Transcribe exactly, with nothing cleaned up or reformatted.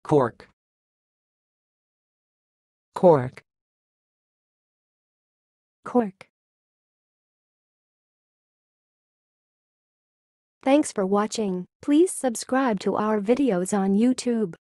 cork, cork, cork. Thanks for watching. Please subscribe to our videos on YouTube.